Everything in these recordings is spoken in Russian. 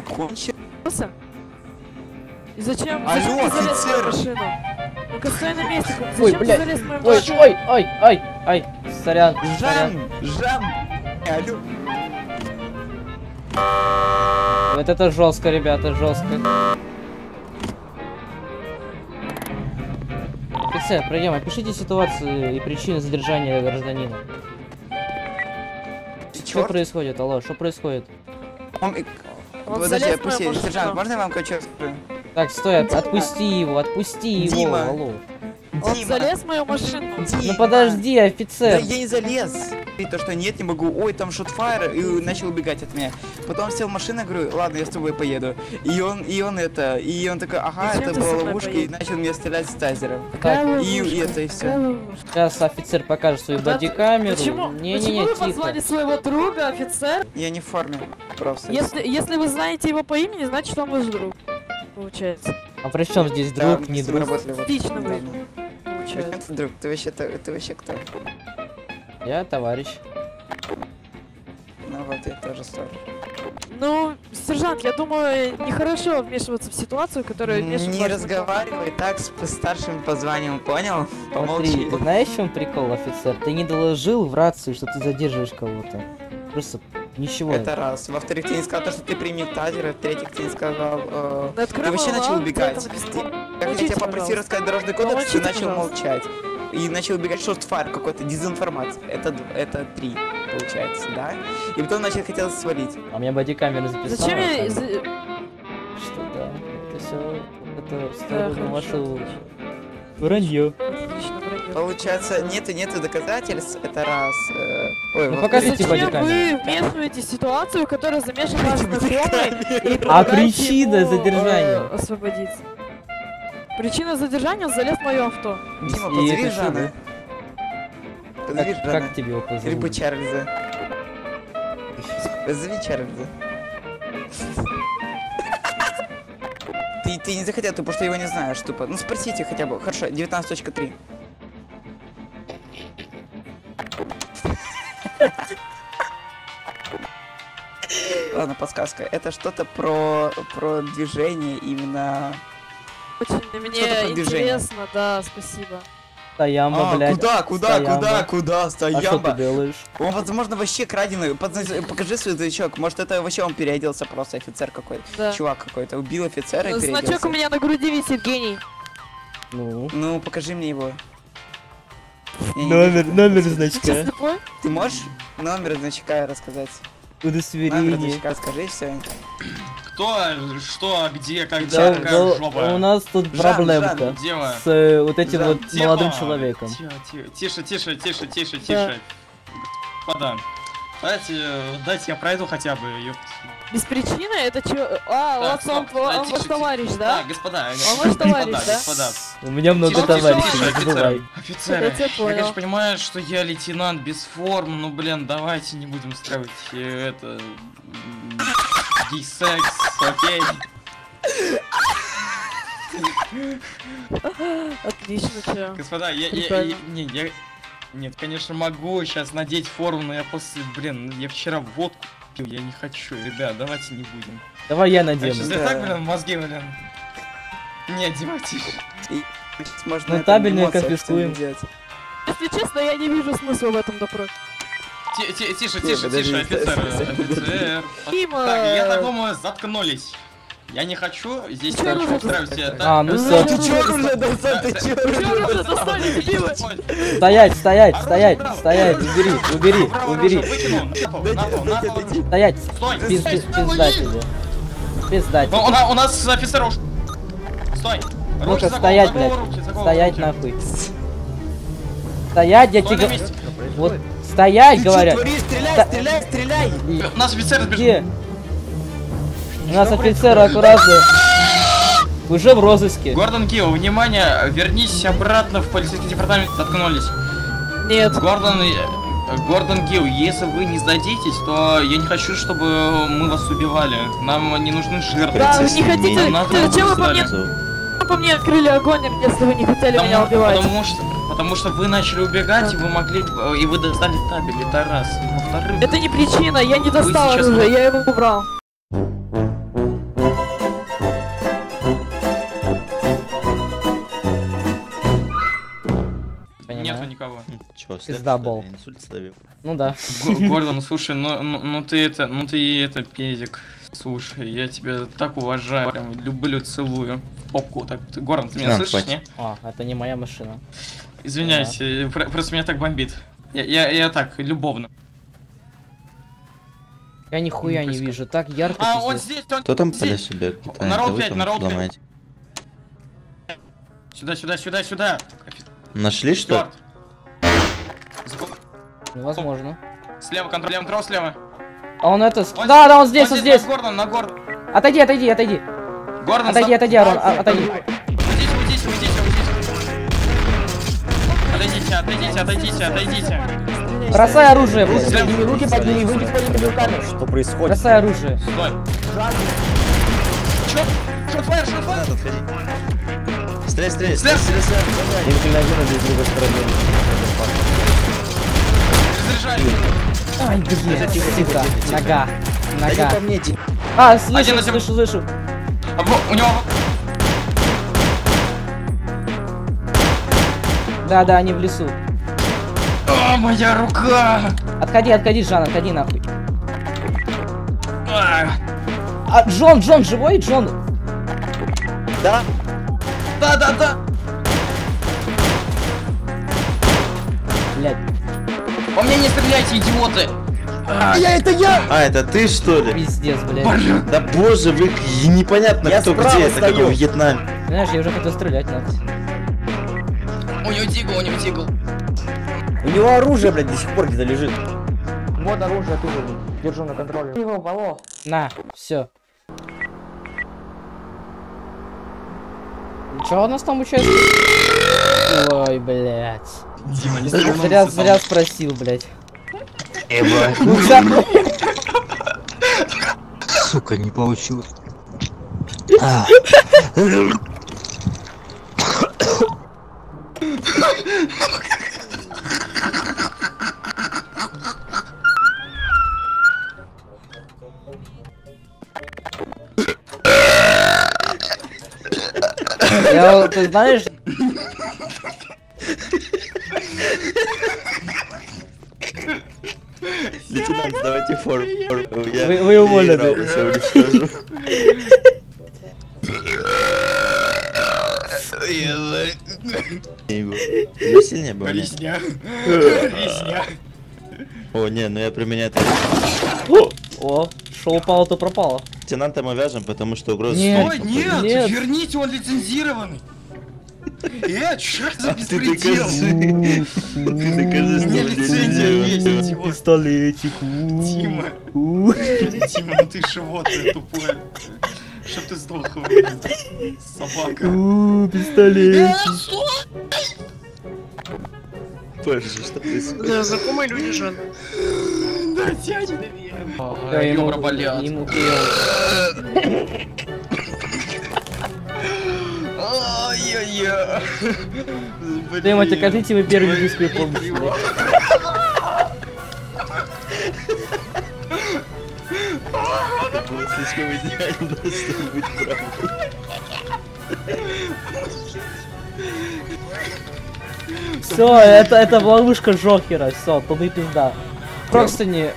что, кончил? И зачем Алло, ты залез в мою офицер! машину? Ну-ка стой на месте, Ой, зачем ты блядь. залез в мою Ой, машину? ай, сорян. Жан! Алло. Вот это жестко, ребята, жестко. Офицер, прием, опишите ситуацию и причины задержания гражданина. Что происходит, алло, что происходит? Он Подожди, залез в мою отпусти, машину. сержант, можно я вам кое-что скажу? Так, стой, отпусти его, Дима. алло. Он Дима, залез в мою машину. Ну подожди, Да офицер. я не залез. И то, что нет, не могу. Ой, там шотфайр, и начал убегать от меня. Потом сел в машину, говорю, ладно, я с тобой поеду. И он такой, ага, Зачем это ты со была мной ловушка, и поедешь? начал меня стрелять с тазера. Так, И это, и все. сейчас офицер покажет свою бодикамеру. Почему Не-не-не, вы тихо. позвали своего друга, офицер? Я не в форме, просто. Если вы знаете его по имени, значит он ваш друг. Получается. А при чем здесь Да, друг, мы не с ним друг? работали вот Отлично вы. недавно. Получается. Ты друг, ты вообще кто? Я товарищ. Ну вот, я тоже сторож. Ну, сержант, я думаю, нехорошо вмешиваться в ситуацию, которая вмешивается. Не разговаривай так с старшим по званию, понял? Смотри, Помолчи. знаешь, в чем прикол, офицер? Ты не доложил в рацию, что ты задерживаешь кого-то. Просто ничего. Это раз. Во-вторых, ты не сказал то, что ты принял тазер. В-третьих, ты не сказал... Да открой ты вообще мой начал лап, убегать. где там написано? Я хотел тебя попросить рассказать дорожный кодекс, ты Помолчите, начал пожалуйста. молчать. И начал убегать шотфайр какой-то, дезинформация. Это 3, получается, да? И потом начал хотел свалить. А у меня бодикамера записала. Зачем я... Что да, это все, это Да, сторону хорошо, вашу отлично. вранье. Отлично, вранье. Получается, нету доказательств, это раз. Ой, Ну, во-вторых, покажите Зачем бодикамеру. вы вмешиваете в ситуацию, которая замешана вас знакомый, и А предлагаете причина ему, задержания? освободиться? Причина задержания — он залез в мое авто. Дима, И позови это что, Жана. Позови Как Жана. тебе его позовут? Либо Чарльза. Позови Чарльза. Ты не захотел, ты просто его не знаешь, тупо. Ну спросите хотя бы. Хорошо, 19.3. Ладно, подсказка. Это что-то про движение именно. Очень Что-то мне про движение. интересно, да, спасибо. Стоямба, блядь. Куда? А что ты Стоямба. делаешь? Он, возможно, вообще краденый. Покажи свой значок. Может, это вообще он переоделся просто, офицер какой-то. Да. Чувак какой-то. Убил офицера и Значок переоделся. у меня на груди висит, гений. Ну. Ну, покажи мне его. Я не вижу. Номер Сейчас слепой? Ты можешь номер значка рассказать? Номер Удостоверение. значка скажи, все. Кто, что, где, как, Да, какая ну, жопа? у нас тут Жан, проблемка Жан, Где вы? с вот этим Жан, вот Тихо, молодым человеком. Тише. Господа, дайте я пройду хотя бы, ёпт. Без причины? Это чё? А, Так, вот он стоп, ваш тише, товарищ, тише. да? Господа, ваш товарищ, да? господа. У меня много Тише, товарищей, тише, не забывай. Офицеры, Я тебя я, понял. конечно, понимаю, что я лейтенант без форм, но, блин, давайте не будем устраивать это... гей-секс, окей? Отлично, чё. Господа, Прикольно. Нет, конечно, могу сейчас надеть форму, но я после, блин, я вчера водку пил, я не хочу, ребят, давайте не будем. Давай я Я надену. сейчас Да. так, блин, мозги, блин. Не, Дима, тише. Можно Ну, это табельное эмоции конфискуем. делать. Если честно, я не вижу смысла в этом допросе. Тише, подожди, офицер. подожди. Офицер. Дима! Так, я так думаю, заткнулись. Я не хочу здесь Чё вы устраивать себе А, ну всё. Ты чё уже, Дайсон, ты чё Чё уже? вы достали, дебилы? Стоять, убери. Стоять, Стой! пизда тебе. Пизда тебе. У нас офицер уж... Стой! Ну-ка, Руки за стоять, голову, блядь. руки, за голову Стоять руки. нахуй. Стоять, я Стой тебе на говорю. месте. Вот, стоять, Ты чё говорят. творишь? Ста- Стреляй! У нас офицер сбежал. Где? У нас офицеры аккуратно. Уже в розыске. Гордон Гилл, внимание, вернись обратно в полицейский департамент, заткнулись. Нет. Гордон Гилл, если вы не сдадитесь, то я не хочу, чтобы мы вас убивали. Нам не нужны жертвы. Да, вы не хотите... Нам надо, Зачем вы чтобы по мне открыли огонь, если вы не хотели меня убивать? Потому что вы начали убегать, и вы могли... И вы достали табель, это раз. Во-вторых... Это не причина, я не достал сейчас- оружие, я его убрал. никого. Чё, Пизда был. инсульт словил. Ну да. Гордон, слушай, ну ты это педик. Слушай, я тебя так уважаю, прям люблю, целую. В попку. Так, Гордон, ты меня На, слышишь, хватит. не? А, это не моя машина. Извиняюсь, просто меня так бомбит. Я так, любовно. Я нихуя не вижу, так ярко. А, он пиздец. здесь, он Кто там по здесь. лесу бегает? На ролл Да вы 5, там на ролл 5. ломаете. Сюда. Нашли что? Чёрт. Невозможно. Слева, контрол, слева. А он это... Он Да, он здесь, он здесь. На Гордон. Отойди. Гордон, Отойди, Арон, отойди. Уйдите. Отойдите. Бросай оружие, блядь. Подними руки, подними, выйди с моими руками. Что происходит? Бросай оружие. Стой. Шотфайр. Надо отходить. Стреляй. Слева. Инклинозина здесь с другой стороны. Разряжай. Ай, блядь, сука. Нога. Дайте по мне, А, Один на землю. слышу. У него... Да, они в лесу. О, моя рука! Отходи, Жан, отходи нахуй. А, А, Джон, живой, Джон? Да? Да. Блядь. По мне не стреляйте, идиоты! А, это ты что ли? Пиздец, блядь. Да боже, вы непонятно Я кто справа где, это как стою. во Вьетнаме. Знаешь, я уже хотел стрелять, надо. У него тигл. У него оружие, блядь, до сих пор где-то лежит. Вот оружие тоже. Держу на контроле. Его, Вало. На, все. Чё у нас там участвует? Ой, блядь. Дима, не Зря спросил, блядь. Сука, не получилось. Ты знаешь, Лейтенант, давайте форму. Вы уволены. Все уничтожу. Я сильнее был. не? Резня. О, не, ну я применяю это. О, что упало, то пропало. Лейтенанта мы вяжем, потому что угроза. Нет. Ой, нет, Нет. верните, он лицензированный. Что за Ты беспредел? докажи. Ты докажи, что Мне он лицензия есть, лицензирован. идиот. Пистолетик. Дима. Дима, ну ты животное тупое. Чтоб ты сдох, собака. Пистолетик. Боже, что происходит? Знакомые люди, Жан. Да, тянет. Да, Ребра болят. ему клеил. Ай-яй-яй. Дима, докажите вы первый диск, помните, блядь. Это было слишком идеально, чтобы быть правдой. Все, это ловушка Жокера, все, туда и пизда. Простыни.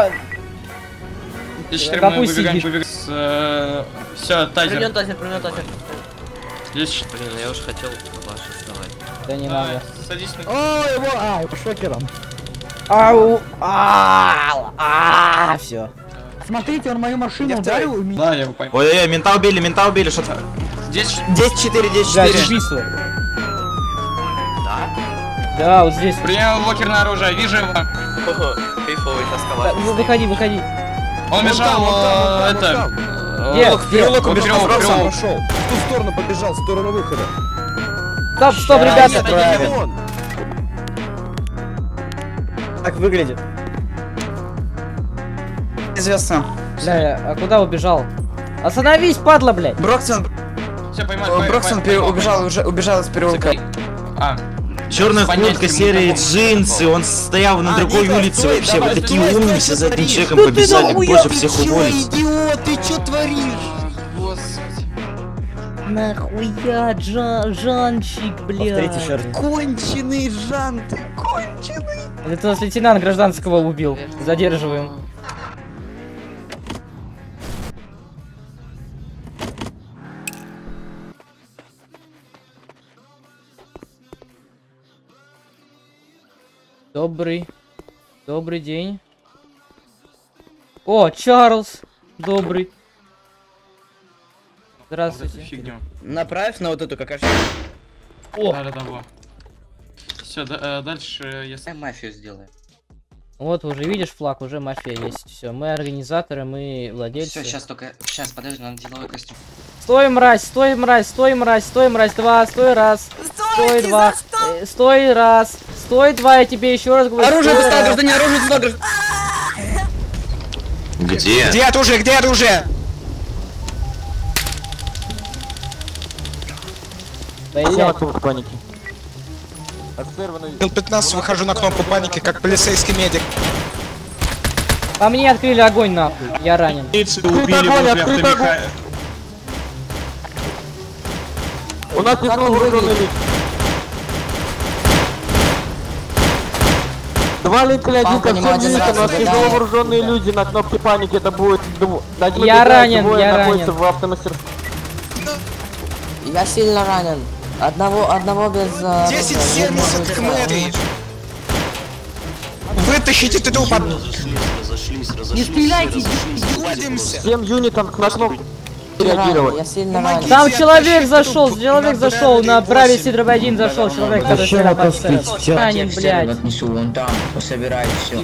Здесь 4 Да мы пусть выбегаем, сидит. Все, тазер. тазер. Здесь Блин, я уж хотел ваши сдавать. Да не надо. садись на... Его шокером. Ау! Все. Смотрите, он мою машину ударил. Да, я его пойму. Ой-ой-ой, мента убили, что-то. Здесь 10-4, Да, 10-4. убийство. Да, вот здесь. принял локерное оружие, вижу его. Кайфовый Да, выходи. Он бежал, это... Где? Переулок Он убежал, переулок, Роксон. переулок. Пошел. В ту сторону побежал, в сторону выхода. Стоп, ребята. нет, Правильно. Так выглядит. Известно. Бля, а куда убежал? Остановись, падла, блядь. Броксон Все, поймай, убежал из переулка. А, Черная Понять куртка, ему серые никакого. джинсы, он стоял на другой Нико, улице стой, вообще. давай, Вы такие стой, умные, стой, все за одним смотри. человеком побежали. Боже, всех уволить. идиот, ты чё творишь? господи. Нахуя, Жанчик, блядь. Повторите еще раз. Конченый Жан, ты Это нас лейтенант гражданского убил. Задерживаем. Добрый день. О, Чарльз. Добрый. Здравствуйте. Фигню. Направь на вот эту какашку. О! Да, во. Все, дальше я сам Мафию сделаю. Вот уже видишь флаг, уже мафия есть. Все, мы организаторы, мы владельцы. Все, сейчас, подожди, надо деловой костюм. Стой, мразь, стой, мразь, стой, мразь, стой, мразь, два, стой, раз. Стой, два. Стой, раз. Стой, два, я тебе еще раз говорю. Оружие стой, достал, раз. гражданин, оружие достал, гражданин. Где? Где оружие? Где оружие? Блядь. паники. Мил 15, выхожу на кнопку паники, как полицейский медик. По мне открыли огонь, нахуй. Я ранен. убили возле автомеханика. У нас не вооруженные люди. Два линколя, один ко всем юнитам, у нас тяжело вооруженные люди на кнопке паники, это будет... Я ранен, я ранен. В автомастерской. Я сильно ранен. Одного без... 10-70 к мэрии. Вытащите труп. Не стреляйте! Увидимся. 7 юнитам на кнопку реагировать. Я сильно ранен. Там человек зашел, на праве Сидоров 1 зашел, человек, который стрелял по офицеру. Ранен, блядь. Отнесу вон там, пособирай все.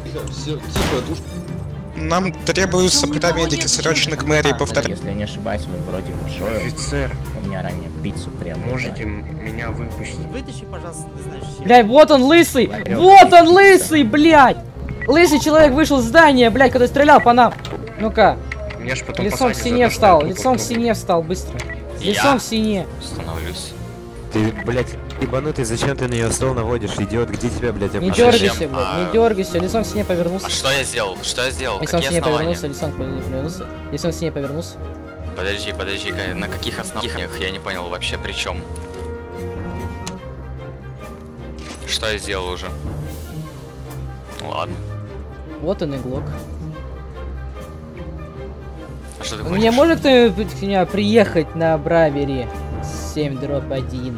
Нам требуются парамедики срочно к мэрии, повторяю. Если я не ошибаюсь, вы вроде ушел. Офицер. У меня ранее пиццу прямо. Можете меня выпустить? Вытащи, пожалуйста, ты знаешь. Блядь, вот он лысый! Вот он лысый, блядь! Лысый человек вышел из здания, блядь, который стрелял по нам. Ну-ка. Лицом к стене встал, лицом к стене встал, быстро. Лицом к стене. Становлюсь. Ты, блядь, ебанутый, зачем ты на нее стол наводишь? Идиот, где тебя, блядь, Не дергайся, блядь, не дергайся, лицом к стене повернулся. А что я сделал? Что я сделал? Лицом к Какие стене основания? повернулся, лицом к стене повернулся. Лицом к стене повернулся. Подожди, на каких основаниях? Я не понял вообще при чем. Что я сделал уже? Ладно. Вот он иглок. А что ты Мне хочешь? может кто-нибудь меня приехать на Бравери 7-1?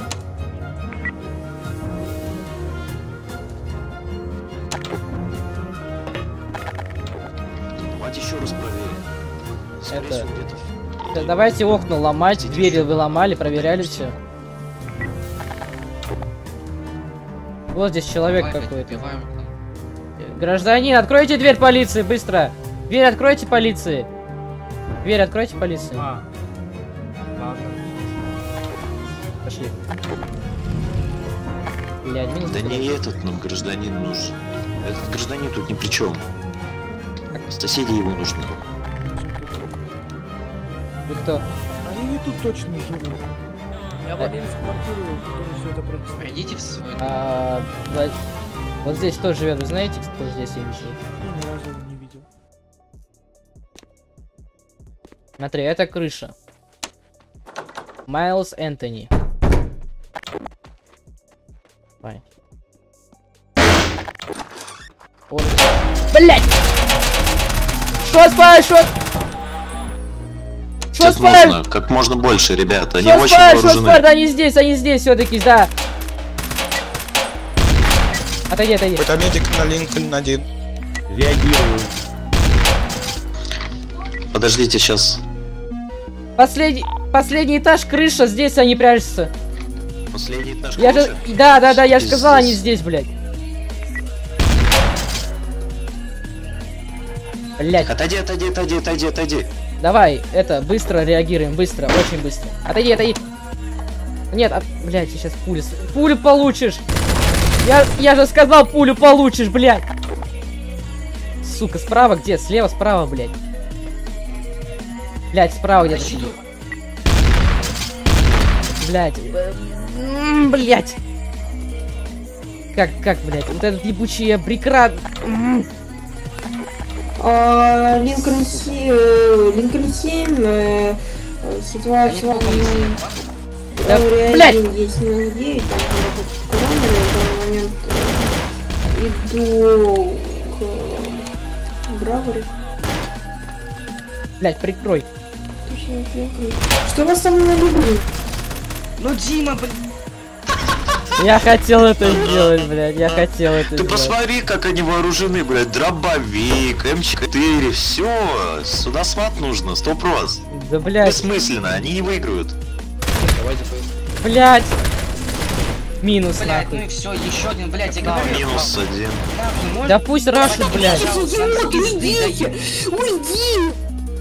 Давайте еще раз проверим. Это... Да, давайте окна ломать, двери вы ломали, проверяли все. Вот здесь человек какой-то. Гражданин, откройте дверь полиции, быстро! Дверь откройте полиции! Дверь откройте полиции. Ладно. Пошли. Блядь, минус. Да не этот нам гражданин нужен. Этот гражданин тут ни при чем. Соседи его нужны. Вы кто? Они не тут точно живут. Я владелец квартиры, который все это происходит. Пройдите в свой... Вот здесь кто живет, вы знаете, кто здесь живет? Я ни разу его не видел. Смотри, это крыша. Майлз Энтони. Давай. Блять! Что спай, что? Что Сейчас спай? нужно как можно больше, ребята. Они Что очень спай, что вооружены. спай? Да они здесь все-таки, да. Отойди. Парамедик на Линкольн 1. Реагирую. Подождите, сейчас. Последний этаж, крыша, здесь они прячутся. Последний этаж. Я же... крыши? Да, я же сказал, Здесь. они здесь, блядь. Блядь. Отойди. Давай, это, быстро реагируем, быстро, очень быстро. Отойди. Нет, блядь, сейчас пулю получишь. Я же сказал, пулю получишь, блядь. Сука, справа где? Слева, справа, блядь. Блядь, справа где-то сидит. Блядь. Блядь. Как, блядь? Вот этот ебучий абрикрат. Линкольн 7, ситуация... Да, блядь! Есть 9, там работает коронер, в данный момент иду к Браворе. Блять, прикрой. Что у вас там на любви? Ну, Дима, блин. Я хотел это сделать, блядь, я хотел это Ты сделать. посмотри, как они вооружены, блядь. Дробовик, М4, все. Сюда сват нужно, 100%. Да, блядь. Бессмысленно, они не выиграют. Блядь. Минус, Блядь, нахуй. ну и все, еще один, блядь, я говорю. Минус 1. Да пусть рашит, блядь. Уйдите! Уйди!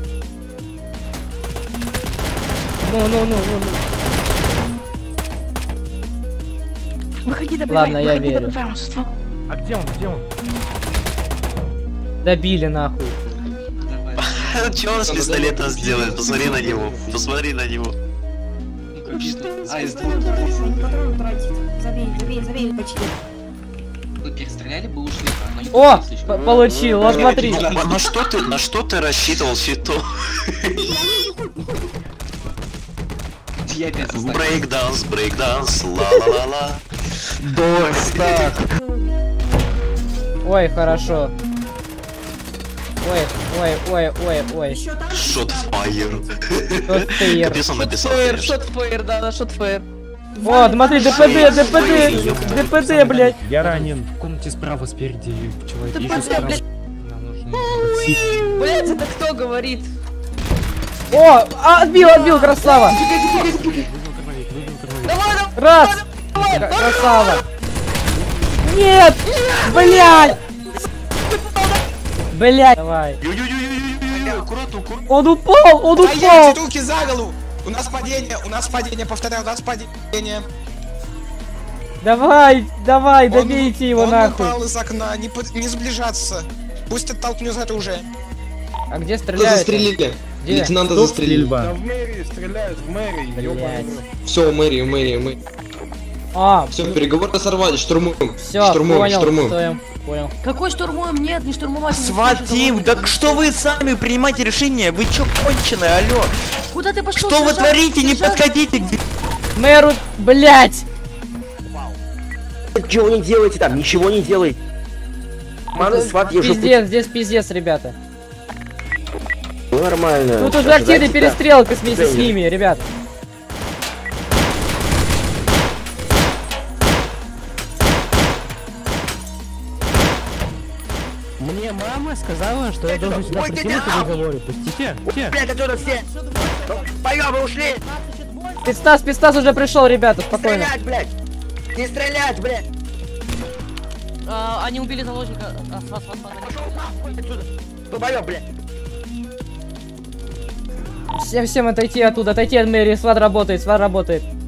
Ну. Выходи, добивай. Ладно, я выходи, верю. добивай. А где он, где он? Добили, нахуй. Че он с пистолетом сделает? Посмотри на него. Посмотри на него. Забей, почти. Вы перестреляли бы, ушли. О, получил, вот смотри. На что ты рассчитывал, Фито? Брейкданс, ла-ла-ла-ла. Ой, хорошо. Ой. Шотфайр. Шотфайр. Написано. Шотфайр, да, шотфайр. О, смотри, ДПД, блядь. Я ранен. В комнате справа, спереди человек. Еще справа. Нам нужно... Блядь, это кто говорит? О, отбил, красава. Раз. Красава. Нет, блядь. Блядь, давай. Он упал. Руки за голову! У нас падение, повторяю, у нас падение. Давай, добейте его нахуй. Он упал из окна, не сближаться. Пусть оттолкнет это уже. А где стреляют? Застрелили. Где? Лейтенанта застрелили. Да в мэрии стреляют, в мэрии. Блядь. Все, в мэрии. А, Все, переговоры сорвали, штурмуем. все, Штурмуем. Понял. Какой штурмуем? Нет, не штурмовать. Сватим, так что вы сами принимайте решение? Вы чё конченые, алё? Куда ты пошел? Что вы творите? Не подходите! Мэру, блядь. Ничего не делайте там, ничего не делайте. Пиздец, здесь пиздец, ребята. Нормально. Тут уже активная перестрелка вместе с ними, ребят. Мне мама сказала, что я должен сюда прийти на разговоре. Пустите. Блять, отсюда все! Поёбы ушли! Спецназ уже пришел, ребята, спокойно. Стрелять, блять! Не стрелять, блять! Они убили заложника. Долбоёб, блять! Всем отойти оттуда, отойти от мэрии, сват работает.